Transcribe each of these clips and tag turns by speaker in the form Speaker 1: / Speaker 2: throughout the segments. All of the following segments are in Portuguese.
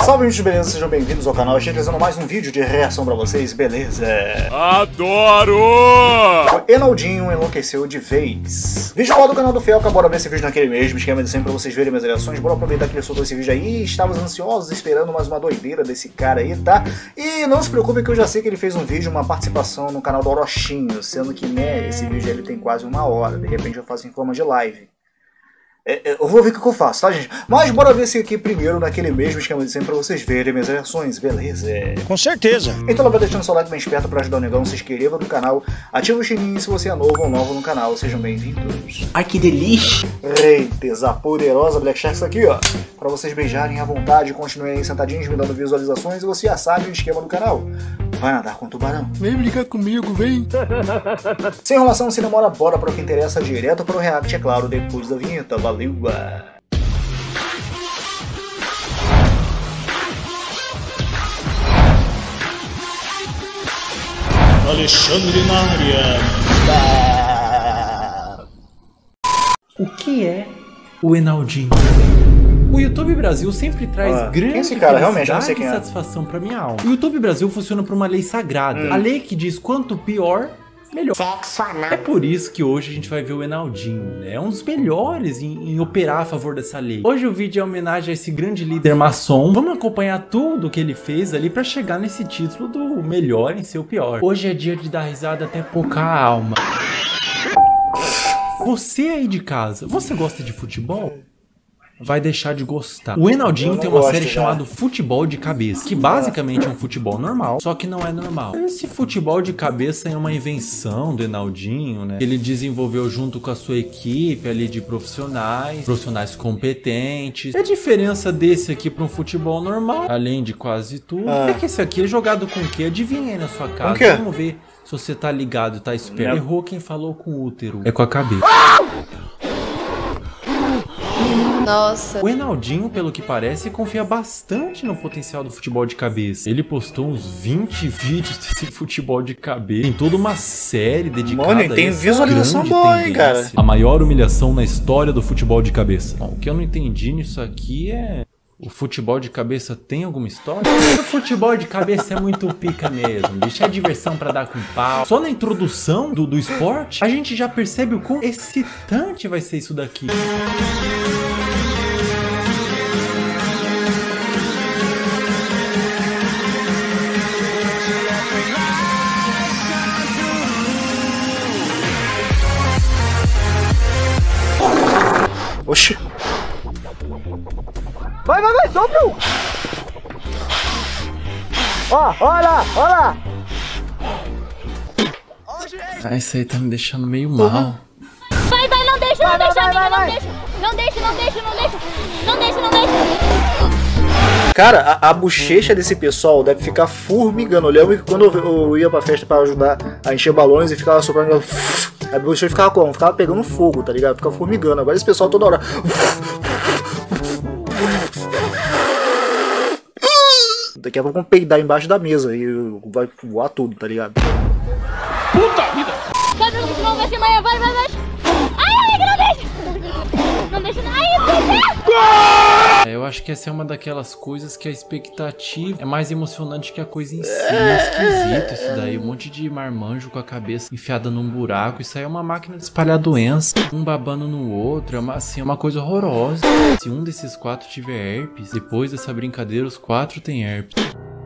Speaker 1: Salve, gente, beleza? Sejam bem-vindos ao canal. Estou trazendo mais um vídeo de reação pra vocês, beleza?
Speaker 2: Adoro!
Speaker 1: O Enaldinho enlouqueceu de vez. Vídeo lá do canal do Felca, bora ver esse vídeo naquele mesmo esquema de sempre pra vocês verem minhas reações. Bora aproveitar que ele soltou esse vídeo aí. Estávamos ansiosos esperando mais uma doideira desse cara aí, tá? E não se preocupe que eu já sei que ele fez um vídeo, uma participação no canal do Orochinho, sendo que, né, esse vídeo ele tem quase uma hora. De repente eu faço em forma de live. Eu vou ver o que eu faço, tá, gente? Mas bora ver esse aqui primeiro naquele mesmo esquema de sempre pra vocês verem minhas reações, beleza?
Speaker 3: Com certeza.
Speaker 1: Então vai deixando seu like bem esperto pra ajudar o negão, se inscreva no canal, ativa o sininho se você é novo ou novo no canal, sejam bem-vindos.
Speaker 4: Ai, que delícia!
Speaker 1: Eita, a poderosa Black Sharks aqui, ó. Pra vocês beijarem à vontade, continuem aí sentadinhos, me dando visualizações e você já sabe o esquema do canal. Vai nadar com o tubarão.
Speaker 4: Vem brincar comigo, vem!
Speaker 1: Sem enrolação, sem demora, bora para o que interessa, direto para o react, é claro, depois da vinheta. Valeu!
Speaker 3: Alexandre na área.
Speaker 4: O que é o Enaldinho? O YouTube Brasil sempre traz grande
Speaker 1: esse cara? Realmente, eu não sei
Speaker 4: felicidade
Speaker 1: quem é.
Speaker 4: e satisfação pra minha alma. O YouTube Brasil funciona por uma lei sagrada. A lei que diz quanto pior, melhor.
Speaker 5: Sexo anal.
Speaker 4: É por isso que hoje a gente vai ver o Enaldinho, né? É um dos melhores em operar a favor dessa lei. Hoje o vídeo é homenagem a esse grande líder maçom. Vamos acompanhar tudo que ele fez ali pra chegar nesse título do melhor em ser o pior. Hoje é dia de dar risada até pouca alma. Você aí de casa, você gosta de futebol? Vai deixar de gostar. O Enaldinho tem uma série chamada Futebol de Cabeça, que basicamente é um futebol normal, só que não é normal. Esse futebol de cabeça é uma invenção do Enaldinho, né? Ele desenvolveu junto com a sua equipe ali de profissionais competentes. E a diferença desse aqui para um futebol normal, além de quase tudo, é que esse aqui é jogado com o quê? Adivinha aí na sua casa. Vamos ver se você tá ligado, tá esperto. Errou quem falou com o útero. É com a cabeça.
Speaker 5: Nossa.
Speaker 4: O Enaldinho, pelo que parece, confia bastante no potencial do futebol de cabeça. Ele postou uns 20 vídeos desse futebol de cabeça. Tem toda uma série dedicada
Speaker 1: a tem visualização boa, hein, cara?
Speaker 4: A maior humilhação na história do futebol de cabeça. Bom, o que eu não entendi nisso aqui é... O futebol de cabeça tem alguma história? O futebol de cabeça é muito pica mesmo, bicho. É diversão pra dar com pau. Só na introdução do esporte, a gente já percebe o quão excitante vai ser isso daqui.
Speaker 1: Oxi.
Speaker 6: Vai, sopra! Ó, olha lá!
Speaker 4: Ah, isso aí tá me deixando meio mal.
Speaker 5: Vai, não deixa, amiga, não deixa.
Speaker 1: Cara, a bochecha desse pessoal deve ficar formigando. Eu lembro que quando eu ia pra festa pra ajudar a encher balões e ficava soprando, a bochecha ficava como? Ficava pegando fogo, tá ligado? Ficava formigando. Agora esse pessoal toda hora... Daqui a pouco vamos peidar embaixo da mesa e vai voar tudo, tá ligado?
Speaker 2: Puta vida!
Speaker 5: Vai ser amanhã, vai! Ai, amiga, não deixa! Não deixa,
Speaker 4: Eu acho que essa é uma daquelas coisas que a expectativa é mais emocionante que a coisa em si. É esquisito isso daí, um monte de marmanjo com a cabeça enfiada num buraco. Isso aí é uma máquina de espalhar doença, um babando no outro, é uma coisa horrorosa. Se um desses 4 tiver herpes, depois dessa brincadeira os 4 têm herpes.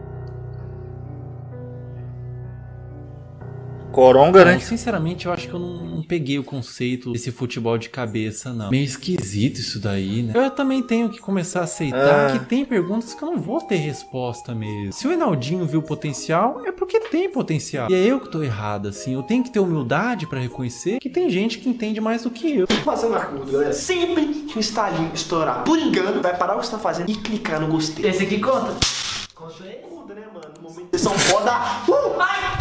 Speaker 1: Coronga, né?
Speaker 4: Sinceramente, eu acho que eu não peguei o conceito desse futebol de cabeça, não. Meio esquisito isso daí, né? Eu também tenho que começar a aceitar que tem perguntas que eu não vou ter resposta mesmo. Se o Enaldinho viu potencial, é porque tem potencial. E é eu que tô errado, assim. Eu tenho que ter humildade pra reconhecer que tem gente que entende mais do que eu.
Speaker 7: Fazer um acordo, galera. Sempre que o estalinho estourar por engano, vai parar o que você tá fazendo e clicar no gostei.
Speaker 6: Esse aqui conta?
Speaker 7: Conta aí, conta, né, mano? No momento vocês são foda. Ai!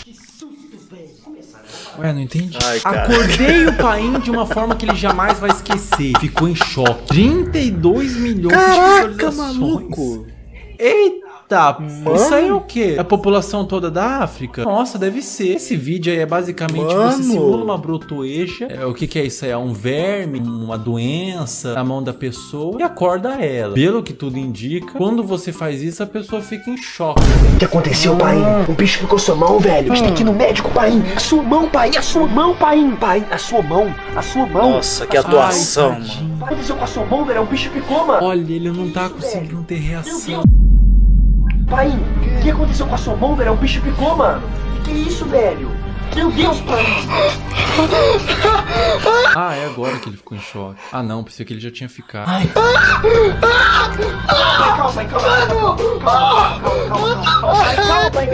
Speaker 4: Ué, não entendi.
Speaker 1: Ai, cara.
Speaker 4: Acordei o Paim de uma forma que ele jamais vai esquecer. Ficou em choque. 32 milhões de visualizações.
Speaker 1: Maluco!
Speaker 4: Eita! tá. Isso aí é o quê? A população toda da África? Nossa, deve ser. Esse vídeo aí é basicamente você simula uma brotoeja. O que é isso aí? É um verme, uma doença na mão da pessoa e acorda ela. Pelo que tudo indica, quando você faz isso, a pessoa fica em choque.
Speaker 7: O que aconteceu, pai? O bicho ficou sua mão, velho. A gente tem que ir no médico, pai. A sua mão, pai. A sua mão, pai. Pai, a sua mão. A sua mão.
Speaker 1: Nossa, que atuação, mano.
Speaker 7: O que aconteceu com a sua mão, velho? O bicho picou, mano.
Speaker 4: Olha, ele não tá conseguindo ter reação.
Speaker 7: Pai, o que aconteceu com a sua mão, velho? O bicho picou, mano. Que isso, velho? Meu Deus, pai.
Speaker 4: Ah, é agora que ele ficou em choque. Ah, não, pensei que ele já tinha ficado.
Speaker 7: Pai, calma, pai, calma. Calma, pai,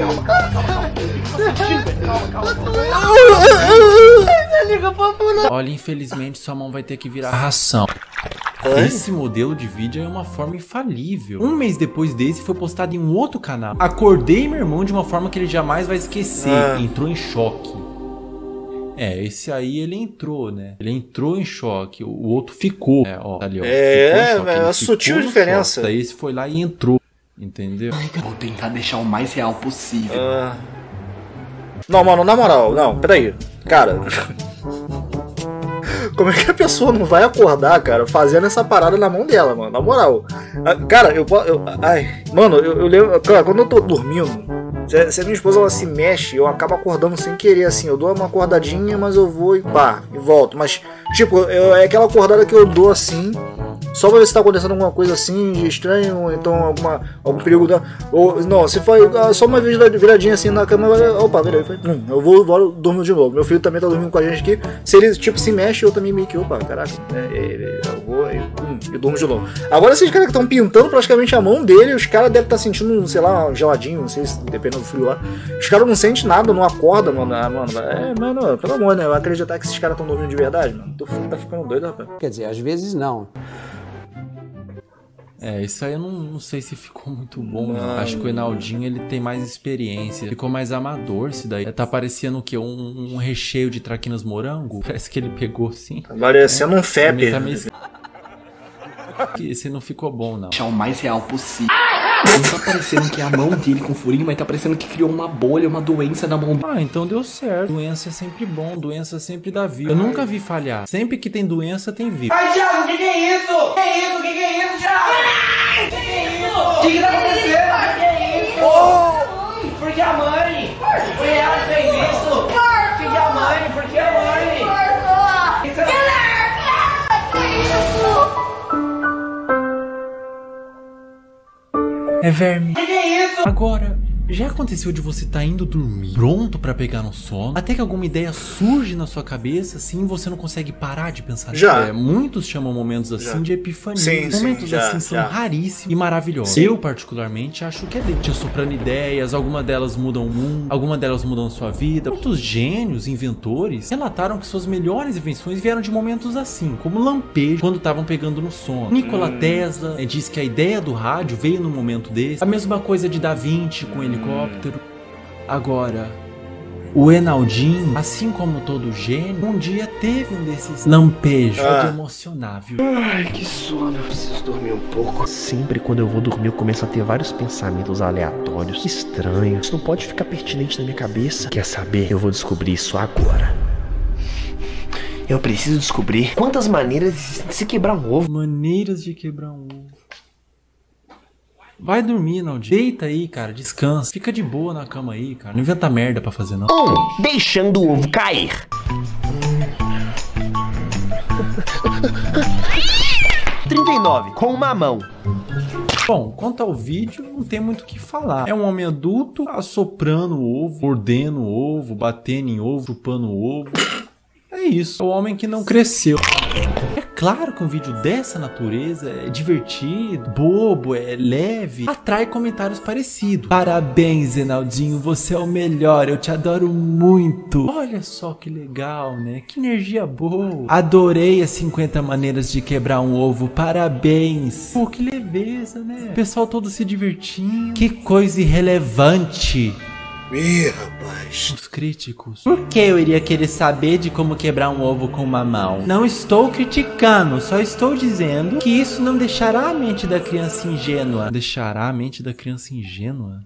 Speaker 7: calma.
Speaker 4: Olha, infelizmente sua mão vai ter que virar ração. Esse modelo de vídeo é uma forma infalível. Um mês depois desse foi postado em um outro canal. Acordei meu irmão de uma forma que ele jamais vai esquecer. Entrou em choque. Esse aí ele entrou, né? Ele entrou em choque. O outro ficou. Ó, tá ali, ó.
Speaker 1: É sutil diferença.
Speaker 4: Daí esse foi lá e entrou. Entendeu?
Speaker 7: Vou tentar deixar o mais real possível.
Speaker 1: Não, mano, na moral, não, peraí. Cara, como é que a pessoa não vai acordar, cara, fazendo essa parada na mão dela, mano? Na moral. Cara, eu lembro, cara, quando eu tô dormindo, se a minha esposa ela se mexe, eu acabo acordando sem querer, assim. Eu dou uma acordadinha, mas eu vou e pá, e volto. Mas, tipo, é aquela acordada que eu dou assim, só pra ver se tá acontecendo alguma coisa assim de estranho, ou então algum perigo. Ou não, se foi só uma vez viradinha assim na cama, opa, virei, eu vou dormir de novo. Meu filho também tá dormindo com a gente aqui. Se ele, tipo, se mexe, eu também meio que, opa, caraca, eu vou e durmo de novo. Agora esses caras que estão pintando praticamente a mão dele, os caras devem estar sentindo, sei lá, um geladinho, não sei se dependendo do frio lá. Os caras não sentem nada, não acordam, mano. Mano, pelo amor, né? Eu acreditar que esses caras estão dormindo de verdade, mano. Tá ficando doido, rapaz.
Speaker 8: Quer dizer, às vezes não.
Speaker 4: Isso aí eu não sei se ficou muito bom, não. Acho que o Enaldinho, ele tem mais experiência. Ficou mais amador isso daí. Tá parecendo o quê? Um recheio de traquinas morango? Parece que ele pegou assim.
Speaker 1: Tá parecendo um febre.
Speaker 4: Esse não ficou bom, não.
Speaker 7: Deixar o mais real possível. Não tá parecendo que é a mão dele com furinho, mas tá parecendo que criou uma bolha, uma doença na mão.
Speaker 4: Então deu certo. Doença é sempre bom, doença sempre dá vida. Eu nunca vi falhar. Sempre que tem doença, tem vida.
Speaker 9: Ai, Thiago, o que é isso? O que é isso, Thiago? O que é isso? O que tá acontecendo? O que é isso? Por que a mãe? Foi ela que fez isso? Por que a mãe? Por que a mãe?
Speaker 4: É verme.
Speaker 9: O que é isso?
Speaker 4: Agora, já aconteceu de você tá indo dormir, pronto pra pegar no sono, até que alguma ideia surge na sua cabeça, assim, e você não consegue parar de pensar
Speaker 1: já.
Speaker 4: Muitos chamam momentos assim de epifania. Momentos assim são raríssimos e maravilhosos. Eu, particularmente, acho que é Deus te soprando ideias, algumas delas mudam o mundo, algumas delas mudam a sua vida. Muitos gênios, inventores, relataram que suas melhores invenções vieram de momentos assim, como lampejo, quando estavam pegando no sono. Nikola Tesla diz que a ideia do rádio veio num momento desse. A mesma coisa de Da Vinci com ele. Agora, o Enaldinho, assim como todo gênio, um dia teve um desses lampejos de emocionar, viu?
Speaker 7: Ai, que sono, eu preciso dormir um pouco. Sempre quando eu vou dormir eu começo a ter vários pensamentos aleatórios, estranhos. Isso não pode ficar pertinente na minha cabeça. Quer saber? Eu vou descobrir isso agora. Eu preciso descobrir quantas maneiras de se quebrar um ovo.
Speaker 4: Maneiras de quebrar um ovo. Vai dormir, Naldinho. Deita aí, cara. Descansa. Fica de boa na cama aí, cara. Não inventa merda pra fazer, não.
Speaker 7: Deixando o ovo cair. 39, com uma mão.
Speaker 4: Bom, quanto ao vídeo, não tem muito o que falar. É um homem adulto assoprando o ovo, mordendo o ovo, batendo em ovo, chupando o ovo. É isso. É o homem que não cresceu. É claro que um vídeo dessa natureza é divertido, bobo, é leve, atrai comentários parecidos. Parabéns, Enaldinho, você é o melhor, eu te adoro muito. Olha só que legal, né? Que energia boa. Adorei as 50 maneiras de quebrar um ovo, parabéns. Pô, que leveza, né? O pessoal todo se divertindo. Que coisa irrelevante.
Speaker 1: Ih, rapaz.
Speaker 4: Os críticos. Por que eu iria querer saber de como quebrar um ovo com uma mão? Não estou criticando, só estou dizendo que isso não deixará a mente da criança ingênua. Deixará a mente da criança ingênua?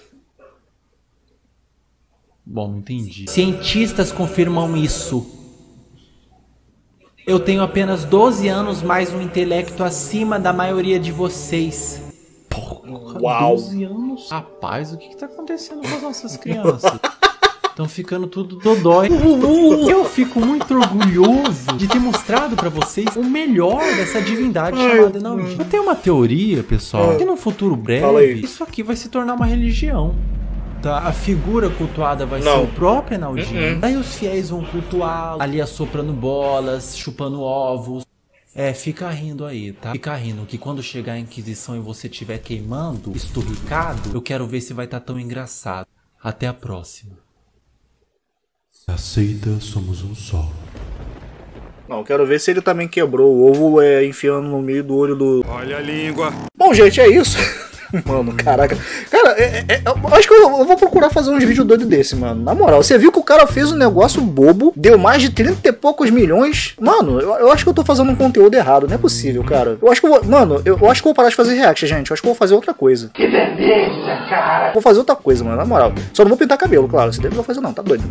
Speaker 4: Bom, não entendi. Cientistas confirmam isso. Eu tenho apenas 12 anos mais um intelecto acima da maioria de vocês. Porra,
Speaker 1: Uau.
Speaker 4: 12 anos? Rapaz, o que tá acontecendo com as nossas crianças? Estão ficando tudo dodói. Eu fico muito orgulhoso de ter mostrado pra vocês o melhor dessa divindade chamada Enaldinho. Eu tenho uma teoria, pessoal, que no futuro breve, isso aqui vai se tornar uma religião. Tá? A figura cultuada vai ser o próprio Enaldinho. Daí os fiéis vão cultuá-lo, ali assoprando bolas, chupando ovos. Fica rindo aí, tá? Fica rindo, que quando chegar a Inquisição e você estiver queimando, esturricado, eu quero ver se vai estar tão engraçado. Até a próxima. Aceita, somos um só.
Speaker 1: Não, quero ver se ele também quebrou o ovo enfiando no meio do olho do...
Speaker 2: Olha a língua.
Speaker 1: Bom, gente, é isso. Mano, caraca. Cara, eu acho que eu vou procurar fazer uns vídeos doidos desse, mano. Na moral, você viu que o cara fez um negócio bobo, deu mais de 30 e poucos milhões. Mano, eu acho que eu tô fazendo um conteúdo errado. Não é possível, cara. Eu acho que eu vou... Mano, eu acho que eu vou parar de fazer react, gente. Eu acho que eu vou fazer outra coisa.
Speaker 9: Que beleza, cara.
Speaker 1: Vou fazer outra coisa, mano, na moral. Só não vou pintar cabelo, claro. Isso daí não vou fazer, não. Tá doido.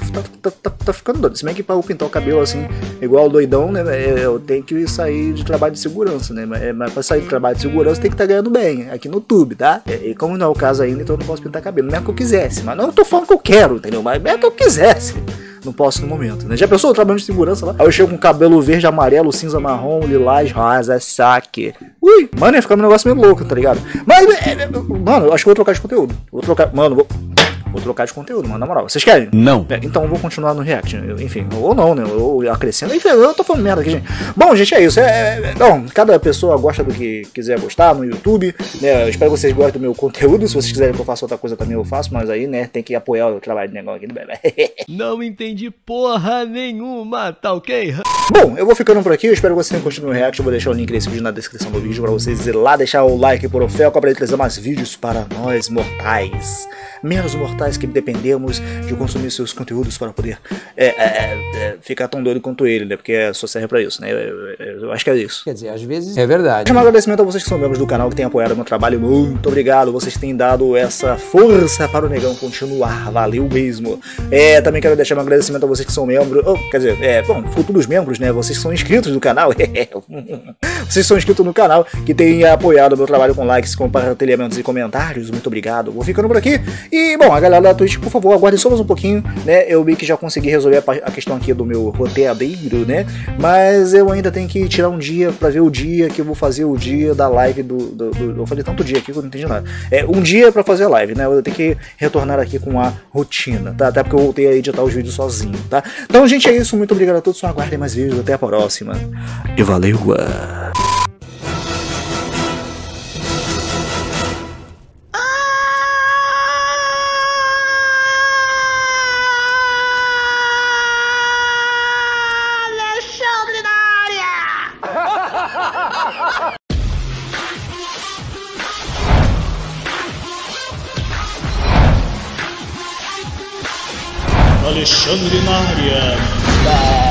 Speaker 1: Tá ficando doido. Se bem que pra eu pintar o cabelo assim, igual o doidão, né? Eu tenho que sair de trabalho de segurança, né? Mas pra sair de trabalho de segurança tem que estar ganhando bem. Aqui no YouTube, tá? E como não é o caso ainda, então eu não posso pintar cabelo. Não é que eu quisesse, mas não tô falando que eu quero, entendeu? Mas é que eu quisesse. Não posso no momento, né? Já pensou eu trabalhando de segurança lá? Aí eu chego com cabelo verde, amarelo, cinza, marrom, lilás, rosa, saque. Ui, mano, ia ficar um negócio meio louco, tá ligado? Mas, mano, eu acho que eu vou trocar de conteúdo. Vou trocar de conteúdo, mano, na moral. Vocês querem?
Speaker 4: Não.
Speaker 1: Então eu vou continuar no react, enfim, ou não, né? Eu acrescento. Enfim, eu tô falando merda aqui, gente. Bom, gente, é isso. Bom, cada pessoa gosta do que quiser gostar no YouTube, né? Eu espero que vocês gostem do meu conteúdo. Se vocês quiserem que eu faça outra coisa também, eu faço. Mas aí, né, tem que apoiar o trabalho de negócio aqui do bebê.
Speaker 8: Não entendi porra nenhuma, tá ok?
Speaker 1: Bom, eu vou ficando por aqui. Eu espero que vocês tenham curtido o react. Eu vou deixar o link desse vídeo na descrição do vídeo pra vocês ir lá deixar o like por Felca pra ele trazer mais vídeos para nós mortais. Menos mortais que dependemos de consumir seus conteúdos para poder ficar tão doido quanto ele, né? Porque só serve pra isso, né? Eu acho que é isso.
Speaker 8: Quer dizer, às vezes é verdade.
Speaker 1: Um agradecimento a vocês que são membros do canal, que têm apoiado o meu trabalho. Muito obrigado. Vocês têm dado essa força para o negão continuar. Valeu mesmo. Também quero deixar um agradecimento a vocês que são membros. Quer dizer, futuros membros, né? Vocês que são inscritos do canal. Vocês são inscritos no canal, que têm apoiado o meu trabalho com likes, compartilhamentos e comentários. Muito obrigado. Vou ficando por aqui. E, bom, a galera da Twitch, por favor, aguardem só mais um pouquinho, né? Eu vi que já consegui resolver a questão aqui do meu roteadeiro, né? Mas eu ainda tenho que tirar um dia pra ver o dia que eu vou fazer o dia da live eu falei tanto dia aqui que eu não entendi nada. Um dia pra fazer a live, né? Eu vou ter que retornar aqui com a rotina, tá? Até porque eu voltei a editar os vídeos sozinho, tá? Então, gente, é isso. Muito obrigado a todos. Só aguardem mais vídeos. Até a próxima. E valeu!
Speaker 3: Alexandre na área.